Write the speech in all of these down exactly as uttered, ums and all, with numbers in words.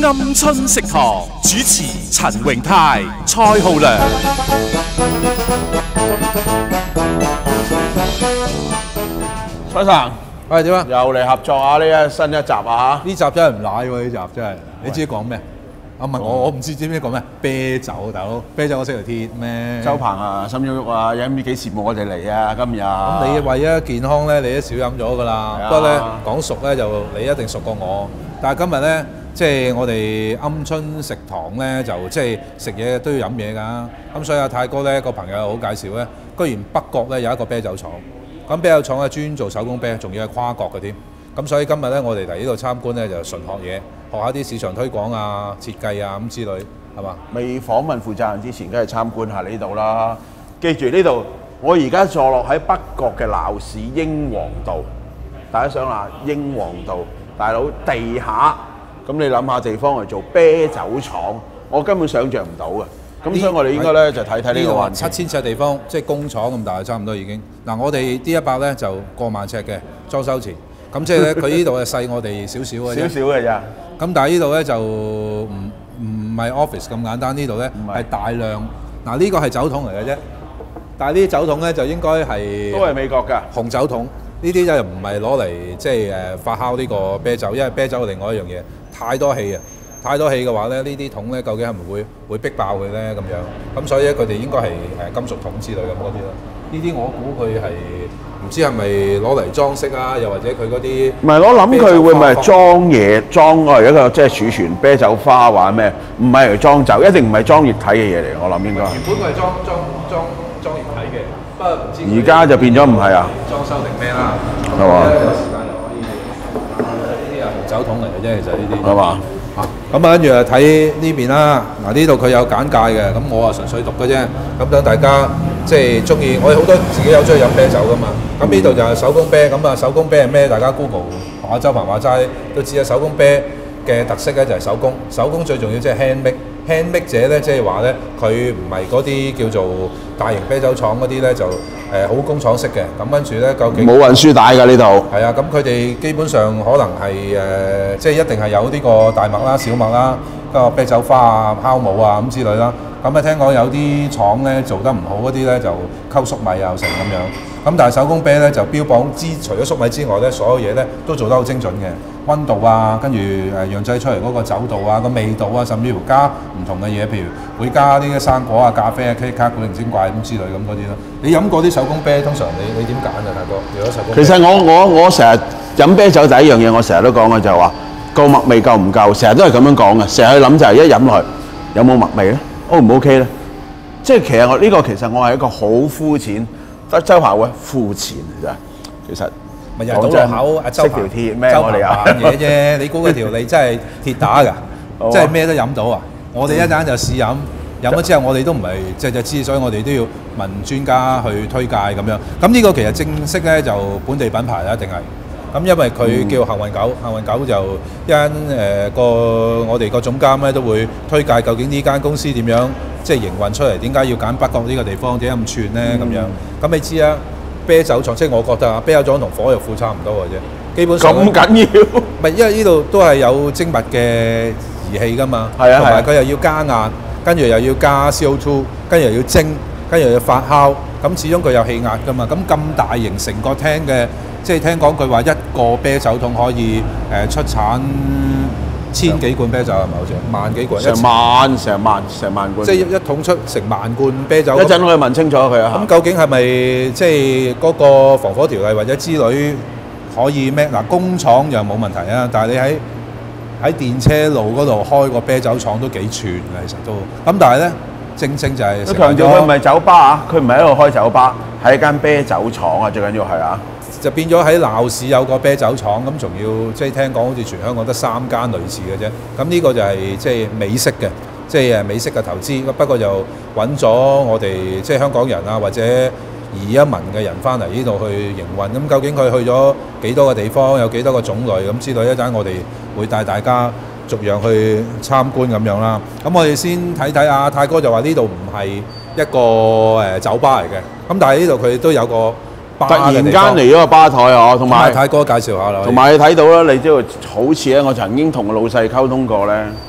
鵪鶉食堂主持陳榮泰、蔡浩良。 蔡生， 喂，點啊？ 又嚟合作下呢一新一集啊！ 呢集真係唔賴喎，呢集真係。你知講咩？啊問我，我唔知知唔知講咩？啤酒，大佬，啤酒我識條鐵咩？ 周鵬啊，心喐喐啊，有唔幾羨慕我哋嚟啊？今日咁你為咗健康咧，你都少飲咗㗎啦。不過咧講熟咧，就你一定熟過我。但係今日咧，即係我哋鵪鶉食堂咧，就即係食嘢都要飲嘢㗎。咁所以阿泰哥咧個朋友好介紹咧，居然北角咧有一個啤酒廠。咁啤酒廠咧專做手工啤，仲要係跨國嘅添。咁所以今日咧，我哋嚟呢度參觀咧，就純學嘢，學下啲市場推廣啊、設計啊咁之類，係嘛？ 未訪問負責人之前，梗係參觀下呢度啦。記住呢度，我而家坐落喺北角嘅鬧市英皇道。大家想下英皇道，大佬地下，咁你諗下地方嚟做啤酒廠，我根本想像唔到嘅。咁所以我哋應該咧就睇睇呢個環境。 七千尺地方，即係工廠咁大，差唔多已經。嗱，我哋 D 一百咧就過萬尺嘅裝修前，咁即係咧佢呢度係細我哋少少嘅啫。少少嘅咋？咁但係呢度咧就唔唔係 office 咁簡單，呢度咧係大量。嗱呢個係酒桶嚟嘅啫，但係呢啲酒桶咧就應該係都係美國㗎紅酒桶。呢啲就唔係攞嚟即係誒發酵呢個啤酒，因為啤酒係另外一樣嘢，太多氣啊！太多氣嘅話咧，呢啲桶咧究竟係咪會會逼爆佢咧咁樣？咁所以咧佢哋應該係誒金屬桶之類咁嗰啲咯。呢啲我估佢係唔知係咪攞嚟裝飾啊，又或者佢嗰啲唔係我諗佢會唔係裝嘢裝啊？一個即係儲存啤酒花或者咩？唔係嚟裝酒，一定唔係裝熱體嘅嘢嚟。我諗應該。 原本佢係裝裝裝裝熱體嘅，不過唔知而家就變咗唔係啊？ 裝修定咩啦？ 係嘛？ 有時間就可以呢啲係紅酒桶嚟嘅啫，其實呢啲係嘛？ 啊，咁啊跟住啊睇呢邊啦，嗱呢度佢有簡介嘅，咁我啊純粹讀嘅啫，咁等大家即係中意，我哋好多自己有中意飲啤酒噶嘛，咁呢度就係手工啤，咁啊手工啤係咩？大家 Google 學下周鵬話齋都知啊，手工啤嘅特色咧就係手工，手工最重要即係 handmade，handmade 者咧即係話咧佢唔係嗰啲叫做大型啤酒廠嗰啲咧就。誒好工廠式嘅，咁跟住咧究竟冇運輸帶㗎呢度。 係啊，咁佢哋基本上可能係誒、呃，即係一定係有呢個大麥啦、小麥啦、個啤酒花啊、酵母啊咁之類啦。咁啊聽講有啲廠咧做得唔好嗰啲咧就溝粟米啊成咁樣。咁但係手工啤咧就標榜之除咗粟米之外咧，所有嘢咧都做得好精準嘅，溫度啊，跟住誒釀製出嚟嗰個酒度啊、個味道啊，甚至乎加唔同嘅嘢，譬如會加啲生果啊、咖啡啊、K 卡古靈精怪咁之類咁嗰啲咯。你飲過啲手工啤，通常你你點揀啊，大哥？如果手工啤， 其實我我我成日飲啤酒第一樣嘢，我成日都講嘅就係話夠麥味夠唔夠，成日都係咁樣講嘅。成日去諗就係一飲落去有冇麥味咧 ，O 唔 OK 咧？即係其實我呢、呢個其實我係一個好膚淺，得周鵬會膚淺嚟咋，其實。 咪又係倒落口，阿周條鐵咩？我哋啊嘢啫，你估嗰條脷真係鐵打㗎，即係咩都飲到啊！我哋一陣就試飲，飲咗之後我哋都唔係隻隻知，所以我哋都要問專家去推介咁樣。咁呢個其實正式咧就本地品牌啦，一定係。咁因為佢叫幸運狗，幸運狗就一間誒個我哋個總監咧都會推介究竟呢間公司點樣即係營運出嚟，點解要揀北角呢個地方，點解咁串咧咁樣？咁你知啊？啤酒廠即係我覺得啊，啤酒廠同火藥庫差唔多嘅啫，基本上咁緊要。 唔係因為呢度都係有精密嘅儀器㗎嘛， 係啊， 同埋佢又要加壓，跟住又要加 C O 二，跟住又要蒸，跟住又要發酵，咁始終佢有氣壓㗎嘛。咁咁大型成個廳嘅，即係聽講佢話一個啤酒桶可以誒出產千幾罐啤酒係咪？好似萬幾罐， 成萬成萬成萬罐， 即係一一桶出成萬罐啤酒。 一陣我去問清楚佢啊。 咁究竟係咪即係嗰個防火條例或者之類可以咩？嗱，工廠又冇問題啊，但係你喺喺電車路嗰度開個啤酒廠都幾串嘅，其實都。咁但係咧，正正就係。 佢強調佢唔係酒吧啊，佢唔係喺度開酒吧，係一間啤酒廠啊，最緊要係啊。 就變咗喺鬧市有個啤酒廠，咁仲要即係聽講好似全香港得三間類似嘅啫。咁呢個就係即係美式嘅，即係誒美式嘅投資。不過就揾咗我哋即係香港人啊，或者移一民嘅人翻嚟呢度去營運。咁究竟佢去咗幾多個地方，有幾多個種類咁之類，一陣我哋會帶大家逐樣去參觀咁樣啦。咁我哋先睇睇啊，泰哥就話呢度唔係一個誒酒吧嚟嘅，咁但係呢度佢都有個。 突然間嚟咗個吧台啊，同埋泰哥介紹下啦。 同埋你睇到啦，你知道好似咧，我曾經同個老細溝通過咧，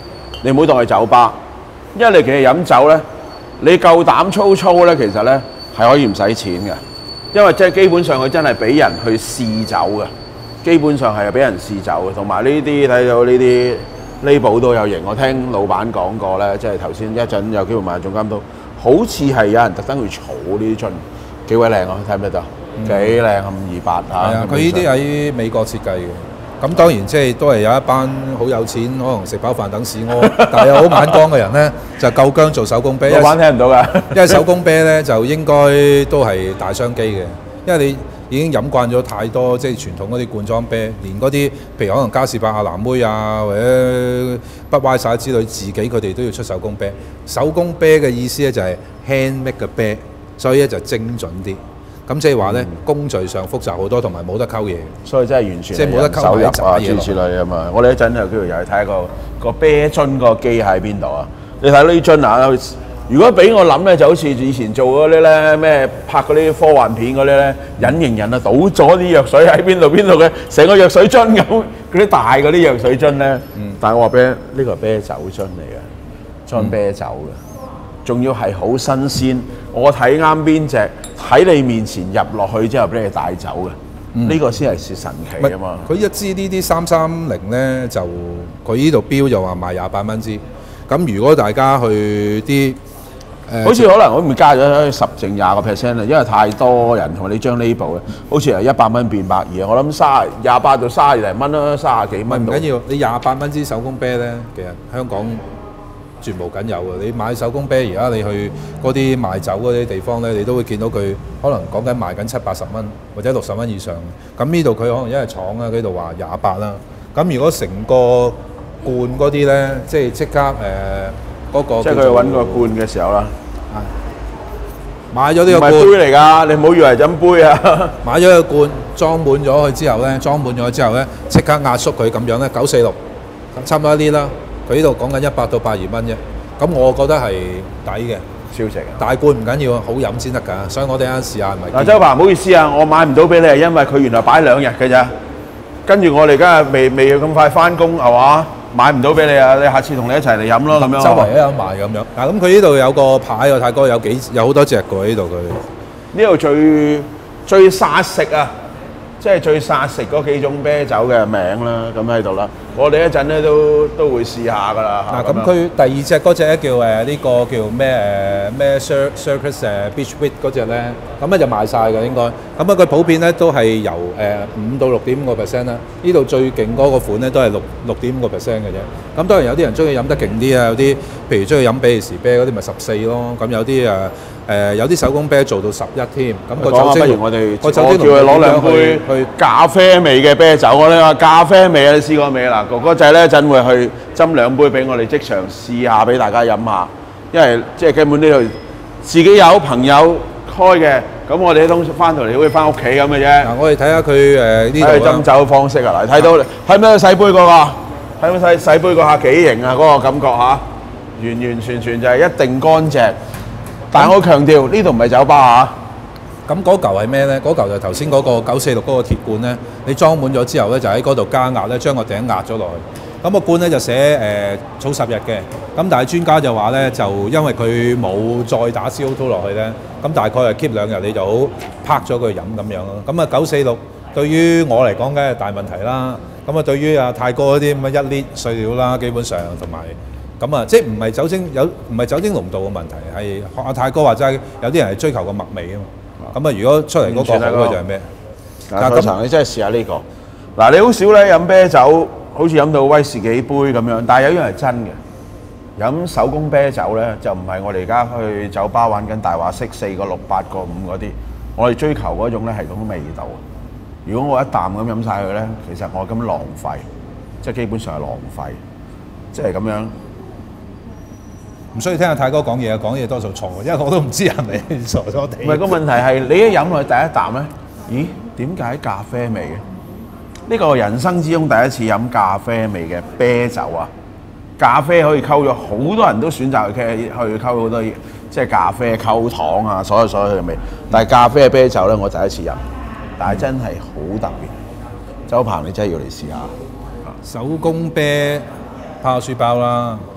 你唔好當係酒吧，因為你其實飲酒咧，你夠膽粗粗咧，其實咧係可以唔使錢嘅，因為即係基本上佢真係俾人去試酒嘅，基本上係俾人試酒嘅，同埋呢啲睇到呢啲 label 都有型。我聽老闆講過咧，即係頭先一陣有機會問總監都，好似係有人特登去儲呢啲樽，幾鬼靚啊！睇唔睇到？幾靚啊！五二八啊！ 係啊，佢呢啲喺美國設計嘅。咁當然即係都係有一班好有錢，可能食飽飯等屎屙，但係有好眼光嘅人咧，就夠薑做手工啤。 老闆聽唔到㗎， 因為手工啤咧就應該都係大商機嘅，因為你已經飲慣咗太多即係傳統嗰啲罐裝啤，連嗰啲譬如可能嘉士伯啊、藍妹啊或者不歪晒之類，自己佢哋都要出手工啤。手工啤嘅意思咧就係 handmade 嘅啤，所以咧就精準啲。咁即係話咧，工序上複雜好多，同埋冇得溝嘢， 所以真係完全即係冇得溝手入啊， 雜嘢諸如此類啊嘛。我哋一陣有機會又去睇下個個啤樽個機喺邊度啊！你睇呢啲樽啊，如果俾我諗咧，就好似以前做嗰啲咧咩拍嗰啲科幻片嗰啲咧，隱形人啊，倒咗啲藥水喺邊度邊度嘅，成個藥水樽咁，嗰啲大嗰啲藥水樽咧。嗯。但係我話俾你，呢個係啤酒樽嚟嘅，裝啤酒嘅，仲要係好新鮮。我睇啱邊隻，喺你面前入落去之後俾你帶走嘅，呢、嗯、個先係是神奇啊嘛！ 佢一支呢啲三三零咧，就佢呢度標就話賣廿八蚊支。咁如果大家去啲誒，呃、 好似可能我咪加咗十成廿個 percent 啊，因為太多人同你張 label 嘅，好似係一百蚊變百二，我諗三廿八到三十零蚊啦，三十幾蚊。 唔緊要，你廿八蚊支手工啤咧，其實香港絕無僅有嘅。你買手工啤，而家你去嗰啲賣酒嗰啲地方咧，你都會見到佢可能講緊賣緊七八十蚊或者六十蚊以上。咁呢度佢可能因為廠啊，呢度話廿八啦。咁如果成個罐嗰啲咧，即係即刻誒嗰、呃嗰個， 即係佢揾個罐嘅時候啦。 買咗呢個罐， 唔係杯嚟㗎，你唔好以為飲杯啊！ 買咗個罐裝滿咗佢之後咧，裝滿咗之後咧，即刻壓縮佢咁樣咧，九四六，差唔多一啲啦。佢呢度講緊一百到百二蚊啫，咁我覺得係抵嘅， 超值。 大罐唔緊要，好飲先得㗎，所以我哋啱試下咪。 嗱，周伯唔好意思啊，我買唔到俾你係因為佢原來擺兩日嘅咋，跟住我哋而家未未要咁快翻工係嘛，買唔到俾你啊！你下次同你一齊嚟飲咯咁樣。 周圍都有賣咁樣。嗱，咁佢呢度有個牌喎，泰哥有幾有好多隻㗎呢度佢。 呢度最最殺食啊！即係最殺食嗰幾種啤酒嘅名啦，咁喺度啦。我哋一陣咧都都會試下㗎啦。 嗱，咁佢第二隻嗰隻咧叫誒呢個叫咩誒咩 Circus 誒 Beach Wit 嗰隻咧，咁咧就賣晒㗎應該。咁啊佢普遍咧都係由誒五到六點五個 percent 啦。呢度最勁嗰個款咧都係六六點五個 percent 嘅啫。咁當然有啲人中意飲得勁啲啊，有啲譬如中意飲比利時啤嗰啲咪十四咯。咁有啲誒。誒有啲手工啤做到十一添，咁個酒精， 不如我哋個酒精叫佢攞兩杯去咖啡味嘅啤酒。我哋話咖啡味啊，你試過未啊？哥哥仔咧陣會去斟兩杯俾我哋即場試下俾大家飲下，因為即係根本呢度自己有朋友開嘅，咁我哋通翻到嚟好似翻屋企咁嘅啫。 嗱，我哋睇下佢誒呢度斟酒方式啊，嚟睇到睇咩洗杯嗰個，睇咩洗洗杯嗰下幾型啊？嗰個感覺嚇，完完全全就係一定乾淨。但係我強調呢度唔係酒吧嚇。 咁嗰嚿係咩咧？嗰嚿就頭先嗰個九四六嗰個鐵罐咧，你裝滿咗之後咧，就喺嗰度加壓咧，將個頂壓咗落去。咁個罐咧就寫誒儲十日嘅。咁但係專家就話咧，就因為佢冇再打 C O 二 落去咧，咁大概係 keep 兩日你就好拍咗佢飲咁樣咯。咁啊九四六對於我嚟講梗係大問題啦。咁啊對於阿泰哥嗰啲咁嘅一列碎料啦，基本上同埋。咁啊，即係唔係酒精有唔係酒精濃度嘅問題，係學阿泰哥話齋，有啲人係追求個麥味啊嘛。咁啊，如果出嚟嗰個好嘅就係咩？ 嗱，蓋層你真係試下呢個。嗱，你好少咧飲啤酒，好似飲到威士忌杯咁樣，但係有一樣係真嘅。飲手工啤酒咧，就唔係我哋而家去酒吧玩緊大話骰四個六八個五嗰啲，我哋追求嗰種咧係嗰種味道。如果我一啖咁飲晒佢咧，其實我咁浪費，即係基本上係浪費，即係咁樣。 唔需要聽阿泰哥講嘢啊，講嘢多數錯，因為我都唔知係咪傻咗地。 唔係個問題係你一飲落去第一啖咧，咦？點解咖啡味嘅？呢個人生之中第一次飲咖啡味嘅啤酒啊！咖啡可以溝咗，好多人都選擇去去溝好多嘢，即係咖啡溝糖啊，所有所有嘅味。但係咖啡嘅啤酒咧，我第一次飲，但係真係好特別。周鵬，你真係要嚟試下。 手工啤拋書包啦。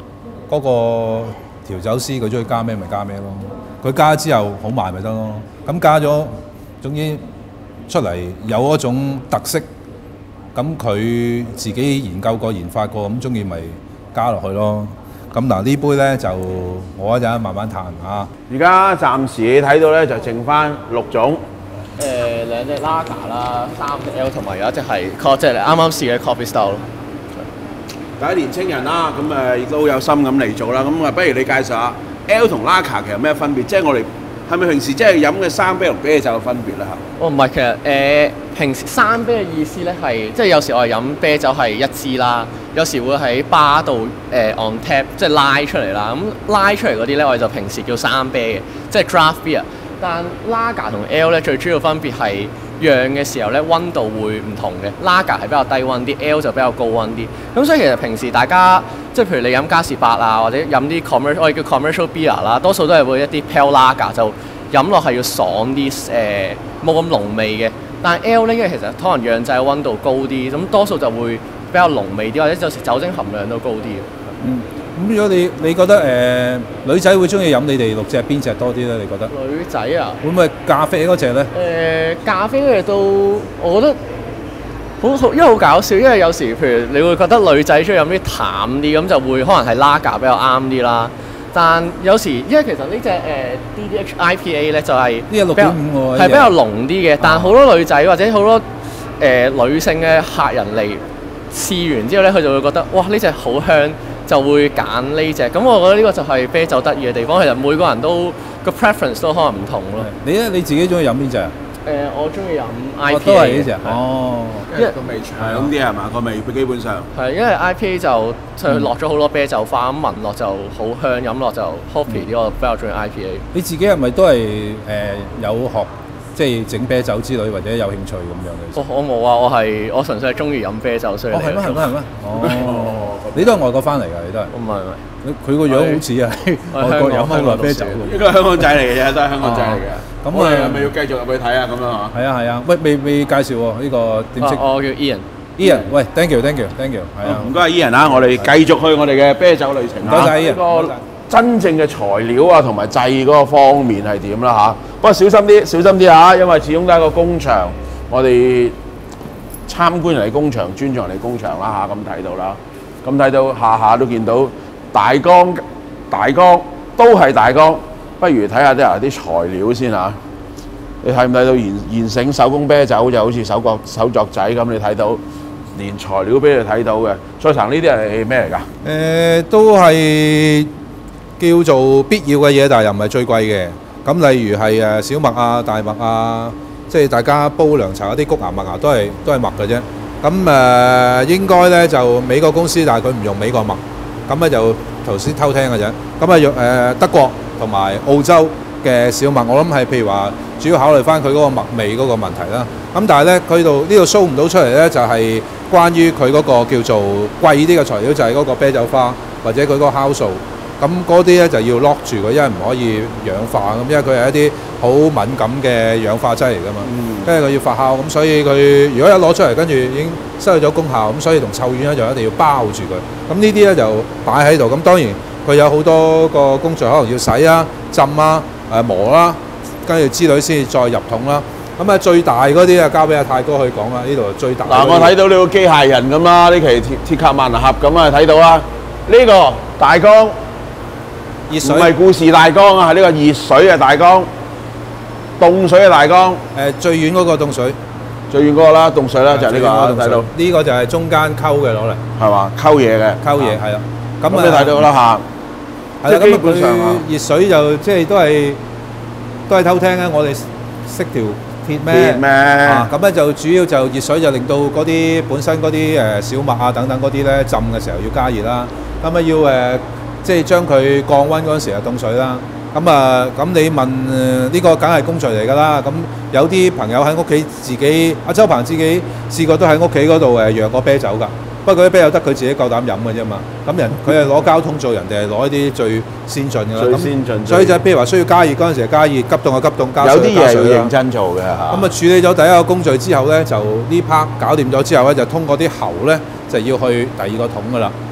嗰個調酒師佢中意加咩咪加咩咯。佢加之後好賣咪得咯。咁加咗，總之出嚟有嗰種特色。咁佢自己研究過、研發過，咁中意咪加落去咯。咁嗱呢杯咧就我一陣慢慢嘆啊。 而家暫時你睇到咧就剩翻六種。 誒兩隻 Lager 啦，三隻 L 同埋有一隻係 Co 即係啱啱試嘅 Coffee Style 咯。 第一年青人啦，咁誒亦都好有心咁嚟做啦。咁啊，不如你介紹下 L 同 Lager 其實有咩分別？即係我哋係咪平時即係飲嘅生啤同啤酒嘅分別咧嚇？ 哦，唔係，其實誒、呃、平時生啤嘅意思咧係，即係有時我哋飲啤酒係一支啦，有時會喺巴度誒 on tap 即係拉出嚟啦。咁拉出嚟嗰啲咧，我哋就平時叫生啤嘅，即係 draft beer。但 Lager 同 L 咧最主要分別係釀嘅時候咧溫度會唔同嘅 ，Lager 係比較低溫啲 ，L 就比較高溫啲。咁所以其實平時大家即係譬如你飲嘉士伯啊，或者飲啲 commercial 我哋叫 commercial beer 啦，多數都係會一啲 pale lager 就飲落係要爽啲，誒冇咁濃味嘅。但係 L 咧，因為其實可能釀製嘅溫度高啲，咁多數就會比較濃味啲，或者有時酒精含量都高啲。 嗯。咁如果你你覺得誒、呃、女仔會中意飲你哋六隻邊隻多啲咧？你覺得？ 女仔啊？ 會唔會咖啡嗰隻咧？誒、 呃、咖啡嗰隻都，我覺得好好，因為好搞笑，因為有時譬如你會覺得女仔中意飲啲淡啲，咁就會可能係 Lager 比較啱啲啦。但有時因為其實呢隻誒 D D H I P A 咧就係呢個六點五喎， 係比較濃啲嘅，但係好多女仔或者好多誒、呃、女性嘅客人嚟試完之後咧，佢就會覺得哇呢隻好香。就會揀呢隻，咁我覺得呢個就係啤酒得意嘅地方。其實每個人都個 preference 都可能唔同咯。 你咧你自己中意飲邊隻啊？ 誒、呃，我中意飲 I P A。 都係呢隻。哦， 因為個味長啲係嘛？個味基本上係因為 I P A 就佢落咗好多啤酒花，咁聞落就好香，飲落就 hoppy 啲。我比較中意 I P A。 你自己係咪都係誒、呃、有學即係整啤酒之類，或者有興趣咁樣嘅？ 我我冇啊，我係我純粹係中意飲啤酒，所以。 哦，係咩？係咩？係咩？哦。你都係外國翻嚟㗎，你都係。 唔係唔係， 佢個樣好似係外國飲開個啤酒。 應該係香港仔嚟嘅啫，都係香港仔嚟嘅。咁我哋係咪要繼續入去睇啊？咁樣嚇。 係啊係啊，喂未未介紹喎呢個點識？ 我叫 Ian。 Ian，喂 ，thank you，thank you，thank you，係啊。 唔該，Ian 啊，我哋繼續去我哋嘅啤酒旅程。 唔該曬 Ian。 個真正嘅材料啊，同埋製嗰個方面係點啦嚇？不過小心啲，小心啲嚇，因為始終都係一個工場，我哋參觀人哋工場，尊重人哋工場啦嚇，咁睇到啦。咁睇到下下都見到大缸，大缸都係大缸，不如睇下啲啊啲材料先嚇。你睇唔睇到現現成手工啤酒就好似手作手作仔咁？你睇到連材料俾你睇到嘅。再層呢啲係咩嚟㗎？ 誒、呃，都係叫做必要嘅嘢，但係又唔係最貴嘅。咁例如係誒小麥啊、大麥啊，即係大家煲涼茶嗰啲谷芽麥芽都係都係麥嘅啫。咁誒、呃、應該咧就美國公司，但係佢唔用美國麥，咁咧就頭先偷聽嘅啫。咁啊用誒德國同埋澳洲嘅小麥，我諗係譬如話主要考慮翻佢嗰個麥味嗰個問題啦。咁但係咧佢度呢度 show 唔到出嚟咧，就係、是、關於佢嗰個叫做貴啲嘅材料，就係、是、嗰個啤酒花或者佢嗰個酵素。咁嗰啲咧就要 lock 住佢，因為唔可以氧化咁，因為佢係一啲好敏感嘅氧化劑嚟噶嘛。跟住佢要發酵，咁所以佢如果一攞出嚟，跟住已經失去咗功效，咁所以同臭丸咧就一定要包住佢。咁呢啲咧就擺喺度。咁當然佢有好多個工序，可能要洗啊、浸啊、誒磨啦，跟住之類先至再入桶啦。咁啊最大嗰啲啊交俾阿泰哥去講啦。呢度最大。 嗱，我睇到呢個機械人咁啦，呢期鐵鐵甲萬能俠咁啊，睇到啦。呢個大缸。 熱水唔係故事大缸啊，係呢個熱水嘅大缸，凍水嘅大缸。 誒最遠嗰個凍水， 最遠嗰個啦，凍水啦，就係呢個啊，睇到。 呢個就係中間溝嘅攞嚟， 係嘛？溝嘢嘅， 溝嘢係啦。 咁你睇到啦嚇， 係啦。咁佢熱水就即係都係都係偷聽啊！我哋識條鐵咩？ 鐵咩？ 啊咁咧就主要就熱水就令到嗰啲本身嗰啲誒小麥啊等等嗰啲咧浸嘅時候要加熱啦。咁啊要誒。即係將佢降溫嗰陣時就凍水啦。咁啊，咁你問呢、呢個梗係工序嚟㗎啦。咁有啲朋友喺屋企自己，阿周鵬自己試過都喺屋企嗰度誒釀過啤酒㗎。不過啲啤酒得佢自己夠膽飲嘅啫嘛。咁人佢係攞膠通做，人哋係攞一啲最先進㗎啦。 最先進。 所以就譬如話需要加熱嗰陣時加熱，急凍就急凍，加水有啲嘢要認加真做嘅嚇。 咁啊處理咗第一個工序之後咧，就呢 part 搞掂咗之後咧，就通過啲喉咧就要去第二個桶㗎啦。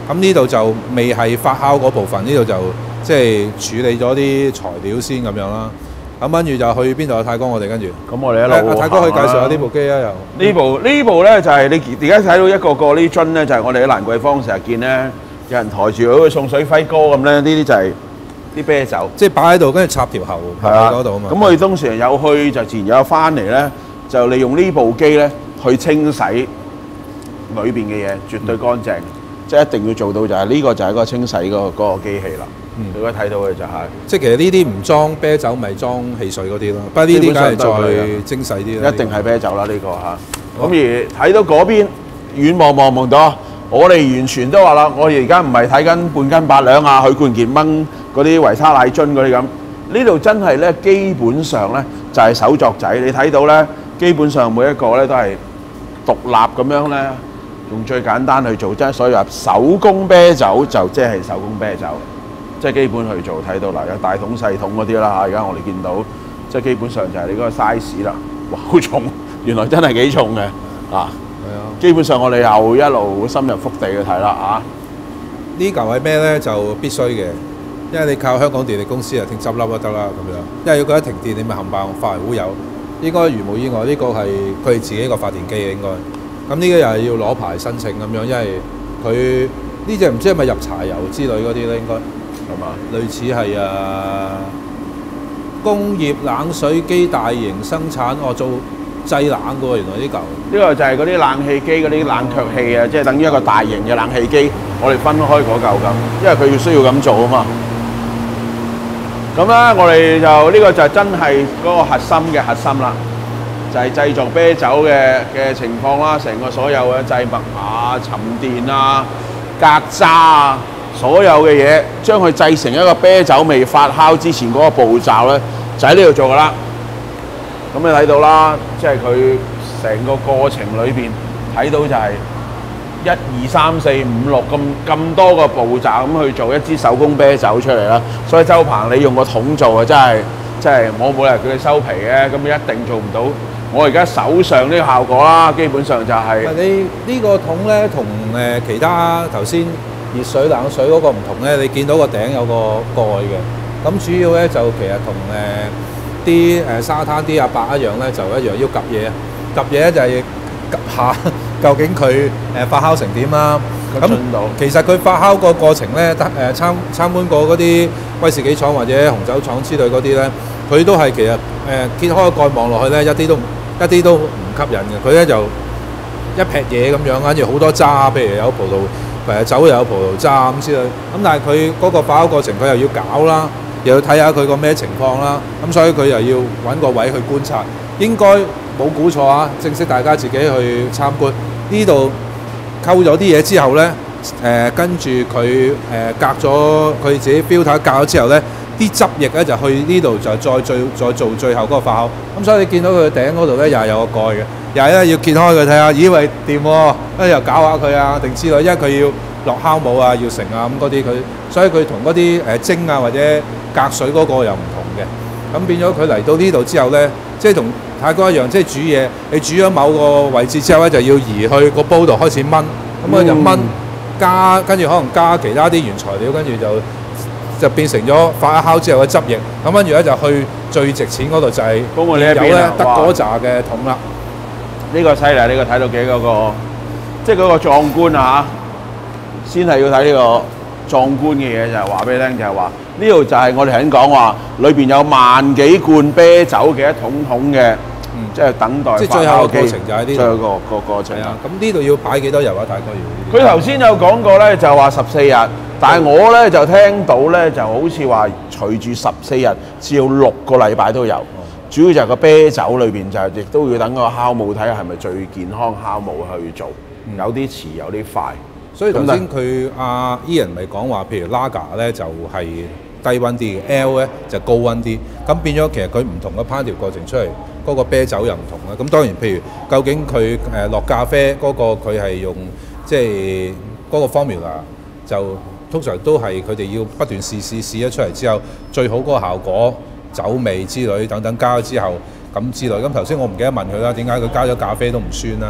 咁呢度就未係發酵嗰部分，呢度就即係處理咗啲材料先咁樣啦。咁跟住就去邊度啊？泰哥，我哋跟住。 咁我哋一路阿泰哥可以介紹下呢部機啊？又呢部呢部咧就係你而家睇到一個個呢樽咧，就係我哋喺蘭桂坊成日見咧，有人抬住好似送水輝哥咁咧，呢啲就係啲啤酒， 即係擺喺度，跟住插條喉喺嗰度啊嘛。 咁我哋當時有去就自然有翻嚟咧，就利用呢部機咧去清洗裏邊嘅嘢，絕對乾淨。即係一定要做到就係呢個就係嗰個清洗嗰個嗰個機器啦。你而家睇到嘅就係， 即係其實呢啲唔裝啤酒咪裝汽水嗰啲咯，不過呢啲梗係再精細啲啦。 一定係啤酒啦呢個嚇。咁而睇到嗰邊遠望望望到，我哋完全都話啦，我哋而家唔係睇緊半斤八兩啊，許冠傑掹嗰啲維他奶樽嗰啲咁。呢度真係咧，基本上咧就係手作仔。你睇到咧，基本上每一個咧都係獨立咁樣咧。用最簡單去做，即係所以話手工啤酒就即係手工啤酒，即係基本去做。睇到嗱，有大桶細桶嗰啲啦嚇，而家我哋見到，即係基本上就係你嗰個 size 啦。哇，好重，原來真係幾重嘅啊！係啊，基本上我哋又一路深入腹地去睇啦啊！ 呢嚿係咩咧？就必須嘅，因為你靠香港電力公司啊，停執笠都得啦咁樣。因為如果一停電，你咪冚唪唥化為烏有。應該如無意外，呢、這個係佢哋自己個發電機嘅應該。咁呢個又係要攞牌申請咁樣，因為佢呢隻唔知係咪入柴油之類嗰啲咧，應該係嘛？類似係啊工業冷水機大型生產，哦做製冷嘅喎，原來呢嚿。呢個就係嗰啲冷氣機嗰啲冷卻器啊，即係等於一個大型嘅冷氣機，我哋分開嗰嚿咁，因為佢要需要咁做啊嘛。咁咧，我哋就呢個就真係嗰個核心嘅核心啦。就係製作啤酒嘅嘅情況啦，成個所有嘅製物啊、沉澱啊、隔渣啊，所有嘅嘢將佢製成一個啤酒未發酵之前嗰個步驟咧，就喺呢度做噶啦。咁你睇到啦，即係佢成個過程裏邊睇到就係一二三四五六咁咁多個步驟咁去做一支手工啤酒出嚟啦。所以周鵬你用個桶做啊，真係真係我冇理由叫你收皮嘅，咁一定做唔到。我而家手上呢個效果啦，基本上就係、是、你呢個桶咧，同誒其他頭先熱水冷水嗰個唔同咧。你見到個頂有個蓋嘅，咁主要咧就其實同誒啲誒沙灘啲阿伯一樣咧，就一樣要及嘢。及嘢咧就係及下究竟佢誒發酵成點啦。咁其實佢發酵個過程咧，得誒參參觀過嗰啲威士忌廠或者紅酒廠之類嗰啲咧，佢都係其實誒、呃、揭開個蓋望落去咧，一啲都唔〜一啲都唔吸引嘅，佢咧就一劈嘢咁樣，跟住好多渣，譬如有葡萄誒酒又有葡萄渣咁之類。咁但係佢嗰個發酵過程，佢又要搞啦，又要睇下佢個咩情況啦。咁所以佢又要揾個位去觀察。應該冇估錯啊！正式大家自己去參觀呢度溝咗啲嘢之後咧，誒跟住佢誒隔咗佢自己 filter 隔咗之後咧。啲汁液咧就去呢度就再最再做最後嗰個發酵，咁所以你見到佢頂嗰度咧又係有個蓋嘅，又係咧要揭開佢睇下，以為掂喎，跟住又搞下佢啊定之類，因為佢要落酵母啊要成啊咁嗰啲佢，所以佢同嗰啲誒蒸啊或者隔水嗰個又唔同嘅，咁變咗佢嚟到呢度之後咧，即係同泰哥一樣，即係煮嘢，你煮咗某個位置之後咧就要移去個煲度開始炆，咁佢就炆加跟住可能加其他啲原材料，跟住就。就變成咗發酵之後嘅汁液，咁跟住咧就去最值錢嗰度就係有咧得嗰扎嘅桶啦。呢個犀利，呢個睇到幾嗰個，即係嗰個壯觀啊嚇！先係要睇呢個壯觀嘅嘢，就係話俾你聽，就係話呢度就係我哋頭先講話，裏邊有萬幾罐啤酒嘅一桶桶嘅，嗯，即係等待發酵機。即係最後個過程就喺呢度。最後個個過程。係啊，咁呢度要擺幾多油啊？大概要？佢頭先有講過咧，就話十四日。但係我咧就聽到咧，就好似話隨住十四日至到六個禮拜都有，嗯、主要就係個啤酒裏邊就係亦都要等個酵母睇下係咪最健康酵母去做，嗯、有啲遲有啲快。所以頭先佢阿 Ian 咪講話，譬如 Lager 咧就係、是、低溫啲嘅 ，L 咧就高溫啲，咁變咗其實佢唔同嘅烹調過程出嚟，嗰、那個啤酒又唔同啦。咁當然譬如究竟佢誒落咖啡嗰、那個佢係用即係嗰個 formula 就。通常都係佢哋要不斷試試試咗出嚟之後，最好嗰個效果、酒味之類等等加咗之後咁之類。咁頭先我唔記得問佢啦，點解佢加咗咖啡都唔酸啦？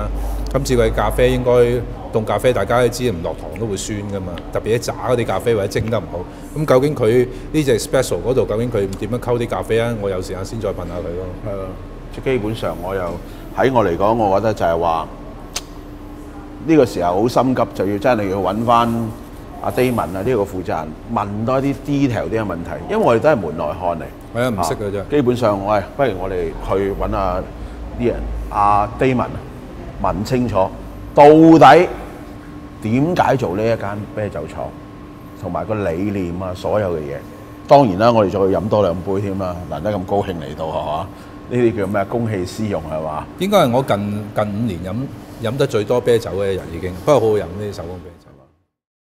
今次佢咖啡應該凍咖啡，大家都知唔落糖都會酸噶嘛，特別啲炸嗰啲咖啡或者蒸得唔好。咁究竟佢呢隻 special 嗰度究竟佢點樣溝啲咖啡啊？我有時間先再問下佢咯。 係咯，即基本上我又喺我嚟講，我覺得就係話呢個時候好心急，就要真係要揾翻阿 Damon 啊呢個負責人問多啲 detail 啲嘅問題，因為我哋都係門內漢嚟。 係啊，唔識嘅啫。 基本上，喂，不如我哋去揾下啲人，阿 Damon 問清楚，到底點解做呢一間啤酒廠，同埋個理念啊，所有嘅嘢。當然啦，我哋再飲多兩杯添啦，難得咁高興嚟到係嘛？呢啲叫咩？公器私用係嘛？ 應該係我近近五年飲飲得最多啤酒嘅人已經，不過好好飲呢啲手工啤酒。